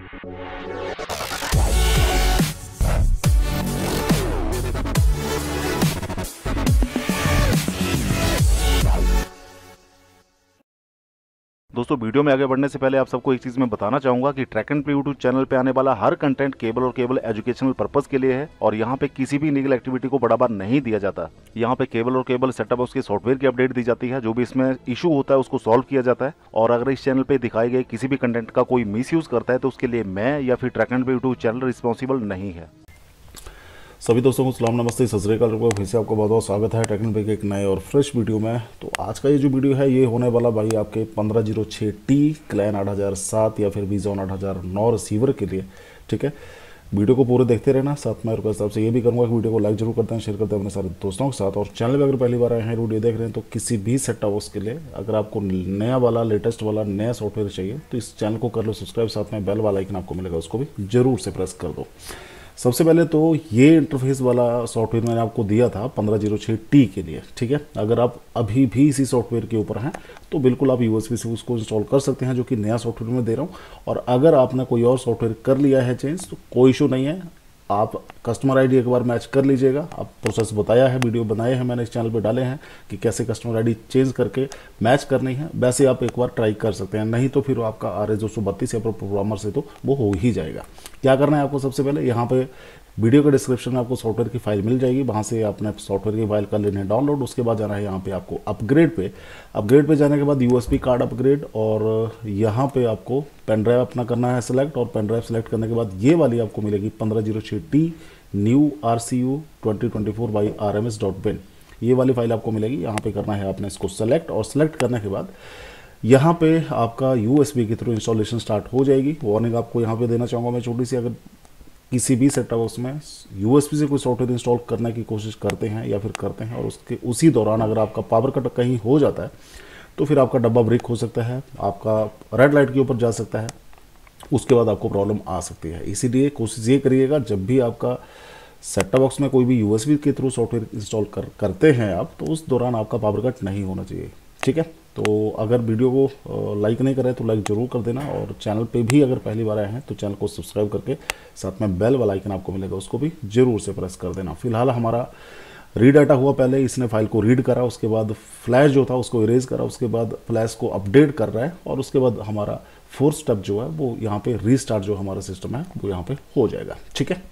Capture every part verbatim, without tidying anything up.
दोस्तों, वीडियो में आगे बढ़ने से पहले आप सबको एक चीज़ मैं बताना चाहूंगा कि track and pay YouTube channel पे आने वाला हर कंटेंट केवल और केवल एजुकेशनल पर्पस के लिए है और यहाँ पे किसी भी लीगल एक्टिविटी को बढ़ावा नहीं दिया जाता। यहाँ पे केवल और केवल सेटअप बॉक्स के सॉफ्टवेयर की अपडेट दी जाती है, जो भी इसमें इशू होता है उसको सॉल्व किया जाता है। और अगर इस चैनल पर दिखाए गए किसी भी कंटेंट का कोई मिस यूज़ करता है तो उसके लिए मैं या फिर track and pay YouTube channel responsible नहीं है। सभी दोस्तों को सलाम, नमस्ते, सत श्री अकाल। फिर से आपका बहुत बहुत स्वागत है टेक्निकल पे के एक नए और फ्रेश वीडियो में। तो आज का ये जो वीडियो है ये होने वाला भाई आपके पंद्रह जीरो छः टी क्लैन आठ हज़ार सात या फिर वीजॉन आठ हज़ार नौ रिसीवर के लिए। ठीक है, वीडियो को पूरे देखते रहना। साथ में रिक्वेस्ट आपसे ये भी करूँगा कि वीडियो को लाइक जरूर करते हैं, शेयर करते हैं अपने सारे दोस्तों के साथ। और चैनल पर अगर पहली बार आए हैं, वीडियो देख रहे हैं, तो किसी भी सेट टॉप बॉक्स के लिए अगर आपको नया वाला लेटेस्ट वाला नया सॉफ्टवेयर चाहिए तो इस चैनल को कर लो सब्सक्राइब। साथ में बेल वाला आइकन आपको मिलेगा, उसको भी जरूर से प्रेस कर दो। सबसे पहले तो ये इंटरफेस वाला सॉफ्टवेयर मैंने आपको दिया था पंद्रह जीरो छः टी के लिए। ठीक है, अगर आप अभी भी इसी सॉफ्टवेयर के ऊपर हैं तो बिल्कुल आप यूएसबी से उसको इंस्टॉल कर सकते हैं, जो कि नया सॉफ्टवेयर मैं दे रहा हूँ। और अगर आपने कोई और सॉफ्टवेयर कर लिया है चेंज तो कोई इशू नहीं है, आप कस्टमर आईडी एक बार मैच कर लीजिएगा। आप प्रोसेस बताया है, वीडियो बनाए हैं मैंने इस चैनल पे डाले हैं कि कैसे कस्टमर आईडी चेंज करके मैच करनी है, वैसे आप एक बार ट्राई कर सकते हैं। नहीं तो फिर आपका आर एस दो सौ बत्तीस या प्रोग्रामर से तो वो हो ही जाएगा। क्या करना है आपको, सबसे पहले यहाँ पे वीडियो के डिस्क्रिप्शन में आपको सॉफ्टवेयर की फाइल मिल जाएगी, वहाँ से आपने सॉफ्टवेयर की फाइल कर लेनी है डाउनलोड। उसके बाद जाना है यहाँ पे आपको अपग्रेड पे। अपग्रेड पे जाने के बाद यूएसबी कार्ड अपग्रेड, और यहाँ पे आपको पेन ड्राइव अपना करना है सेलेक्ट। और पेन ड्राइव सेलेक्ट करने के बाद ये वाली आपको मिलेगी पंद्रह जीरो छः T new R C U twenty twenty four by R M S dot bin, ये वाली फाइल आपको मिलेगी। यहाँ पे करना है आपने इसको सेलेक्ट, और सेलेक्ट करने के बाद यहाँ पे आपका यूएसबी के थ्रू इंस्टॉलेशन स्टार्ट हो जाएगी। वार्निंग आपको यहाँ पे देना चाहूँगा मैं छोटी सी, अगर किसी भी सेट टॉप बॉक्स में यूएसबी से कोई सॉफ्टवेयर इंस्टॉल करने की कोशिश करते हैं या फिर करते हैं और उसके उसी दौरान अगर आपका पावर कट कहीं हो जाता है तो फिर आपका डब्बा ब्रेक हो सकता है, आपका रेड लाइट के ऊपर जा सकता है, उसके बाद आपको प्रॉब्लम आ सकती है। इसीलिए कोशिश ये करिएगा जब भी आपका सेट टॉप बॉक्स में कोई भी यूएसबी के थ्रू सॉफ्टवेयर इंस्टॉल कर करते हैं आप, तो उस दौरान आपका पावर कट नहीं होना चाहिए। ठीक है, तो अगर वीडियो को लाइक नहीं करें तो लाइक जरूर कर देना, और चैनल पे भी अगर पहली बार आए हैं तो चैनल को सब्सक्राइब करके साथ में बेल वाला आइकन आपको मिलेगा, उसको भी जरूर से प्रेस कर देना। फिलहाल हमारा रीड डाटा हुआ, पहले इसने फाइल को रीड करा, उसके बाद फ्लैश जो था उसको इरेज करा, उसके बाद फ्लैश को अपडेट कर रहा है, और उसके बाद हमारा फोर्थ स्टेप जो है वो यहाँ पे रीस्टार्ट जो हमारा सिस्टम है वो यहाँ पे हो जाएगा। ठीक है,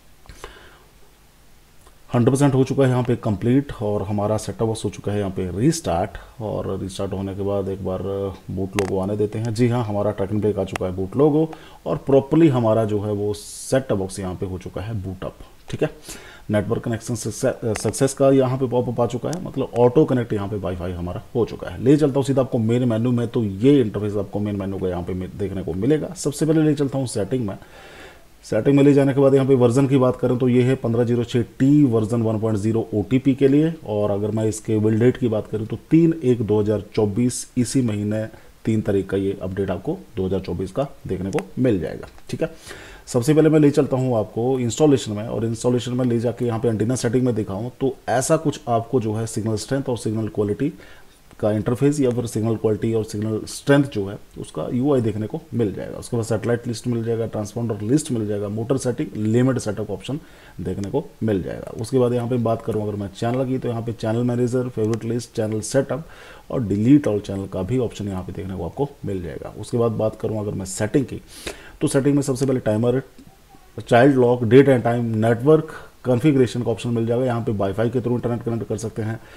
हंड्रेड परसेंट हो चुका है यहाँ पे कंप्लीट, और हमारा सेटअप बॉक्स हो चुका है यहाँ पे रीस्टार्ट। और रीस्टार्ट होने के बाद एक बार बूट लोगो आने देते हैं। जी हाँ, हमारा ट्रैक एंड पे आ चुका है बूट लोगो, और प्रॉपर्ली हमारा जो है वो सेटअप बॉक्स यहाँ पे हो चुका है बूटअप। ठीक है, नेटवर्क कनेक्शन सक्सेस का यहाँ पे पॉपअप आ चुका है, मतलब ऑटो कनेक्ट यहाँ पे वाईफाई हमारा हो चुका है। ले चलता हूँ सीधा आपको मेन मेन्यू में, तो ये इंटरफेस आपको मेन मेन्यू का यहाँ पे देखने को मिलेगा। सबसे पहले ले चलता हूँ सेटिंग में। सेटिंग में ले जाने के बाद यहाँ पे वर्जन की बात करें तो ये है पंद्रह जीरो छः T version one point zero O T P के लिए। और अगर मैं इसके बिल्ड डेट की बात करूँ तो तीन एक दो हज़ार चौबीस, इसी महीने तीन तारीख का ये अपडेट आपको दो हज़ार चौबीस का देखने को मिल जाएगा। ठीक है, सबसे पहले मैं ले चलता हूँ आपको इंस्टॉलेशन में, और इंस्टॉलेशन में ले जाके यहाँ पे एंटीना सेटिंग में दिखाऊँ तो ऐसा कुछ आपको जो है सिग्नल स्ट्रेंथ और सिग्नल क्वालिटी का इंटरफेस या फिर सिग्नल क्वालिटी और सिग्नल स्ट्रेंथ जो है उसका यूआई देखने को मिल जाएगा। उसके बाद सैटेलाइट लिस्ट मिल जाएगा, ट्रांसपॉन्डर लिस्ट मिल जाएगा, motor setting, limit setup option देखने को मिल जाएगा। उसके बाद यहाँ पे बात करूँ अगर मैं चैनल की, तो यहाँ पे channel manager, favourite list, channel setup और डिलीट ऑल चैनल का भी ऑप्शन यहाँ पे देखने को आपको मिल जाएगा। उसके बाद बात करूँ अगर मैं सेटिंग की, तो सेटिंग में सबसे पहले timer, child lock, date and time, network configuration का ऑप्शन मिल जाएगा। यहाँ पे वाईफाई के थ्रू इंटरनेट कनेक्ट कर सकते हैं,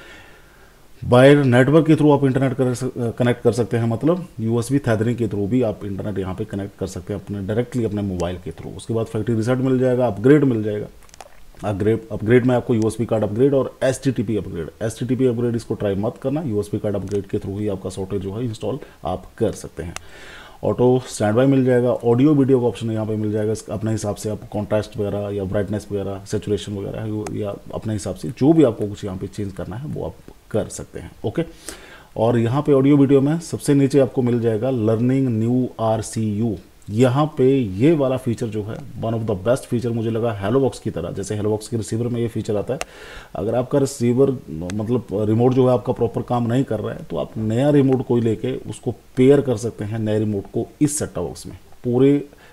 बायर नेटवर्क के थ्रू आप इंटरनेट कर कनेक्ट कर सकते हैं, मतलब यूएसबी थैदरिंग के थ्रू भी आप इंटरनेट यहाँ पे कनेक्ट कर सकते हैं अपने डायरेक्टली अपने मोबाइल के थ्रू। उसके बाद फैक्ट्री रिसेट मिल जाएगा, अपग्रेड मिल जाएगा। अपग्रेड अपग्रेड में आपको यूएसबी कार्ड अपग्रेड और S T T P upgrade. S T T P upgrade इसको ट्राई मत करना, यूएसबी कार्ड अपग्रेड के थ्रू ही आपका सॉफ्टवेयर जो है इंस्टॉल आप कर सकते हैं। ऑटो स्टैंड बाय मिल जाएगा, ऑडियो वीडियो का ऑप्शन यहाँ पे मिल जाएगा। अपने हिसाब से आप कॉन्ट्रास्ट वगैरह या ब्राइटनेस वगैरह, सेचुरेशन वगैरह, या अपने हिसाब से जो भी आपको कुछ यहाँ पे चेंज करना है वो आप कर सकते हैं। ओके, और यहाँ पे ऑडियो वीडियो में सबसे नीचे आपको मिल जाएगा learning new R C U. यहाँ पे ये वाला फीचर जो है one of the best feature मुझे लगा, हेलो बॉक्स की तरह। जैसे हेलो बॉक्स के रिसीवर में ये फीचर आता है, अगर आपका रिसीवर मतलब रिमोट जो है आपका प्रॉपर काम नहीं कर रहा है तो आप नया रिमोट कोई लेके उसको पेयर कर सकते हैं नए रिमोट को इस सेट टॉप बॉक्स में। पूरे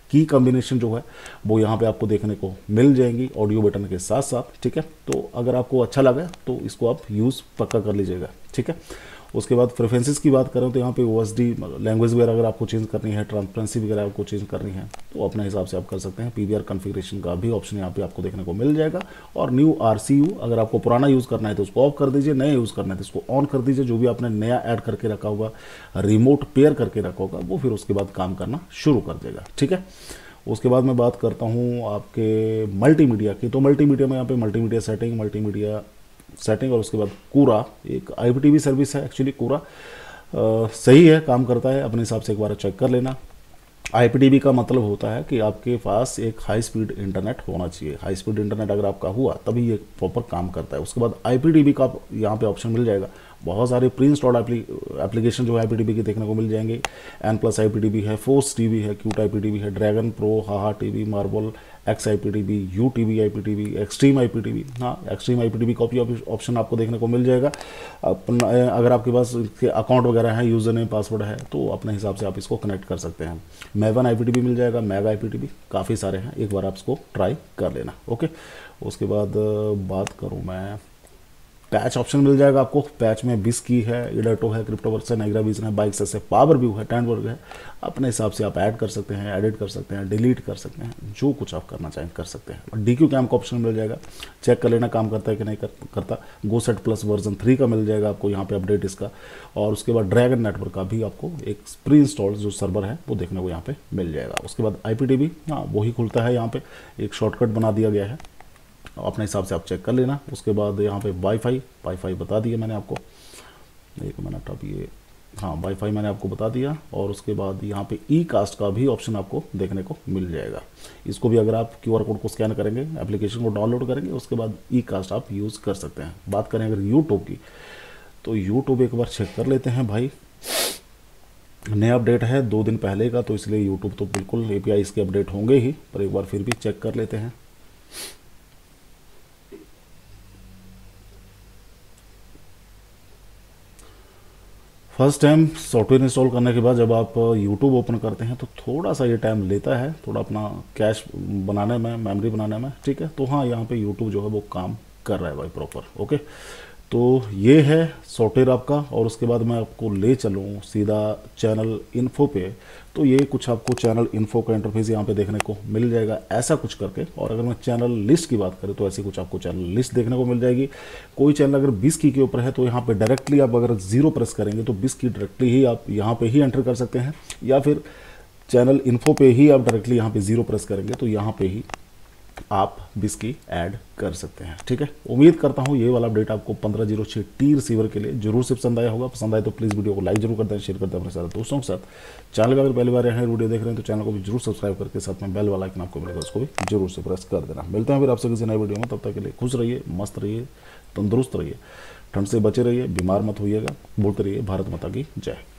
की कॉम्बिनेशन जो है वो यहाँ पे आपको देखने को मिल जाएंगी ऑडियो बटन के साथ साथ, ठीक है। तो अगर आपको अच्छा लगा तो इसको आप यूज़ पक्का कर लीजिएगा, ठीक है। उसके बाद प्रेफरेंसेस की बात करें तो यहाँ पे ओ एस डी लैंग्वेज वगैरह अगर आपको चेंज करनी है, ट्रांसपेरेंसी वगैरह आपको चेंज करनी है तो अपने हिसाब से आप कर सकते हैं। पी वी आर कॉन्फ़िगरेशन का भी ऑप्शन यहाँ पे आपको देखने को मिल जाएगा। और न्यू आर सी यू अगर आपको पुराना यूज़ करना है तो उसको ऑफ कर दीजिए, नया यूज़ करना है तो उसको ऑन कर दीजिए। जो भी आपने नया ऐड करके रखा होगा, रिमोट पेयर करके रखा होगा, वो फिर उसके बाद काम करना शुरू कर देगा, ठीक है। उसके बाद मैं बात करता हूँ आपके मल्टीमीडिया की। तो मल्टीमीडिया में यहाँ पे मल्टीमीडिया सेटिंग, मल्टीमीडिया सेटिंग और उसके बाद कूरा एक I P T V service है। एक्चुअली कूरा आ, सही है, काम करता है, अपने हिसाब से एक बार चेक कर लेना। आई पी टी वी का मतलब होता है कि आपके पास एक हाई स्पीड इंटरनेट होना चाहिए। हाई स्पीड इंटरनेट अगर आपका हुआ तभी ये प्रॉपर काम करता है। उसके बाद आई पी टी वी का यहाँ पे ऑप्शन मिल जाएगा। बहुत सारे प्री इंस्टॉल्ड एप्लीकेशन जो है आई पी टी वी के देखने को मिल जाएंगे। N plus I P T V है, फोर्स टी वी है, cute I P T V है, ड्रैगन प्रो, हाहा T V, marble, X I P T V, U T V I P T V, extreme I P T V. हाँ, extreme I P T V का भी option आपको देखने को मिल जाएगा। अपना अगर आपके पास इसके अकाउंट वगैरह है, यूज़र नेम पासवर्ड है तो अपने हिसाब से आप इसको कनेक्ट कर सकते हैं। मेवन आई पी टी वी मिल जाएगा, mega I P T V, काफ़ी सारे हैं, एक बार आप इसको ट्राई कर लेना, ओके। उसके बाद बात करूँ मैं, पैच ऑप्शन मिल जाएगा आपको। पैच में बिस की है, इडाटो है, क्रिप्टोवर्सन है, ग्राविजन है, बाइक्स है, पावर व्यू है, टैंडवर्क है। अपने हिसाब से आप ऐड कर सकते हैं, एडिट कर सकते हैं, डिलीट कर सकते हैं, जो कुछ आप करना चाहें कर सकते हैं। और डी क्यू कैम का ऑप्शन मिल जाएगा, चेक कर लेना काम करता है कि नहीं कर, करता। Go set plus version three का मिल जाएगा आपको यहाँ पे अपडेट इसका। और उसके बाद ड्रैगन नेटवर्क का भी आपको एक प्री इंस्टॉल्ड जो सर्वर है वो देखने को यहाँ पे मिल जाएगा। उसके बाद आई पी टी वी, हाँ वही खुलता है, यहाँ पे एक शॉर्टकट बना दिया गया है, अपने हिसाब से आप चेक कर लेना। उसके बाद यहाँ पे वाईफाई वाईफाई बता दिया मैंने आपको, एक मिनट अब ये, हाँ वाईफाई मैंने आपको बता दिया। और उसके बाद यहाँ पे ई कास्ट का भी ऑप्शन आपको देखने को मिल जाएगा। इसको भी अगर आप क्यू आर कोड को स्कैन करेंगे, एप्लीकेशन को डाउनलोड करेंगे, उसके बाद ई कास्ट आप यूज़ कर सकते हैं। बात करें अगर यूट्यूब की तो यूट्यूब एक बार चेक कर लेते हैं भाई। नया अपडेट है दो दिन पहले का, तो इसलिए यूट्यूब तो बिल्कुल ए पी आई इसके अपडेट होंगे ही, पर एक बार फिर भी चेक कर लेते हैं। फर्स्ट टाइम सॉफ्टवेयर इंस्टॉल करने के बाद जब आप यूट्यूब ओपन करते हैं तो थोड़ा सा ये टाइम लेता है, थोड़ा अपना कैश बनाने में, मेमोरी बनाने में, ठीक है। तो हाँ, यहाँ पे यूट्यूब जो है वो काम कर रहा है भाई प्रॉपर, ओके। तो ये है सॉफ्टवेयर आपका। और उसके बाद मैं आपको ले चलूँ सीधा चैनल इन्फो पे, तो ये कुछ आपको चैनल इन्फो का इंटरफेस यहाँ पे देखने को मिल जाएगा ऐसा कुछ करके। और अगर मैं चैनल लिस्ट की बात करें तो ऐसी कुछ आपको चैनल लिस्ट देखने को मिल जाएगी। कोई चैनल अगर बीस की के ऊपर है तो यहाँ पे डायरेक्टली आप अगर जीरो प्रेस करेंगे तो बीस की डायरेक्टली ही आप यहाँ पे ही एंटर कर सकते हैं, या फिर चैनल इन्फो पे ही आप डायरेक्टली यहाँ पे जीरो प्रेस करेंगे तो यहाँ पे ही आप बिस्की ऐड कर सकते हैं, ठीक है। उम्मीद करता हूँ ये वाला अपडेट आपको पंद्रह जीरो छः टी रिसीवर के लिए जरूर से पसंद आया होगा। पसंद आए तो प्लीज़ वीडियो को लाइक जरूर कर दें, शेयर कर दें अपने सारे दोस्तों के साथ। चैनल का अगर पहली बार यहाँ वीडियो देख रहे हैं तो चैनल को भी जरूर सब्सक्राइब करके साथ में बेल वाला आइकन आपको मिलेगा, उसको भी जरूर से प्रेस कर देना। मिलते हैं फिर आपसे किसी नए वीडियो में, तब तक के लिए खुश रहिए, मस्त रहिए, तंदुरुस्त रहिए, ठंड से बचे रहिए, बीमार मत होइएगा। बोलते रहिए भारत माता की जय।